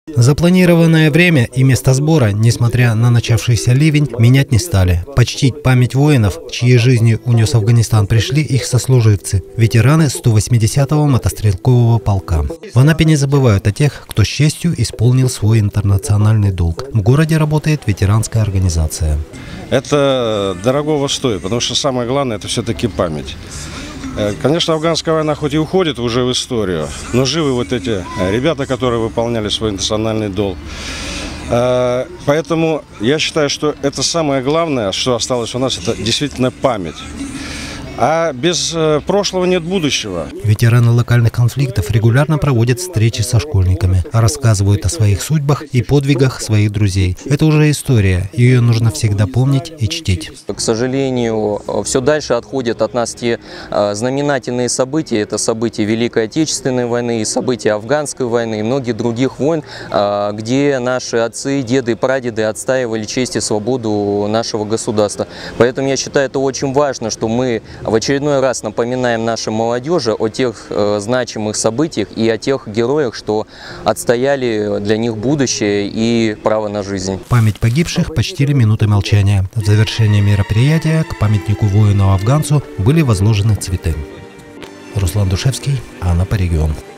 Запланированное время и место сбора, несмотря на начавшийся ливень, менять не стали. Почтить память воинов, чьи жизни унес Афганистан, пришли их сослуживцы, ветераны 180-го мотострелкового полка. В Анапе не забывают о тех, кто с честью исполнил свой интернациональный долг. В городе работает ветеранская организация. Это дорогого стоит, потому что самое главное – это все-таки память. Конечно, афганская война хоть и уходит уже в историю, но живы вот эти ребята, которые выполняли свой национальный долг. Поэтому я считаю, что это самое главное, что осталось у нас, это действительно память. А без прошлого нет будущего. Ветераны локальных конфликтов регулярно проводят встречи со школьниками, рассказывают о своих судьбах и подвигах своих друзей. Это уже история, ее нужно всегда помнить и чтить. К сожалению, все дальше отходят от нас те знаменательные события. Это события Великой Отечественной войны, события Афганской войны и многих других войн, где наши отцы, деды и прадеды отстаивали честь и свободу нашего государства. Поэтому я считаю, это очень важно, что мы в очередной раз напоминаем нашей молодежи о тех значимых событиях и о тех героях, что отстояли для них будущее и право на жизнь. Память погибших почтили минутой молчания. В завершении мероприятия к памятнику воину-афганцу были возложены цветы. Руслан Душевский, Анапа, регион.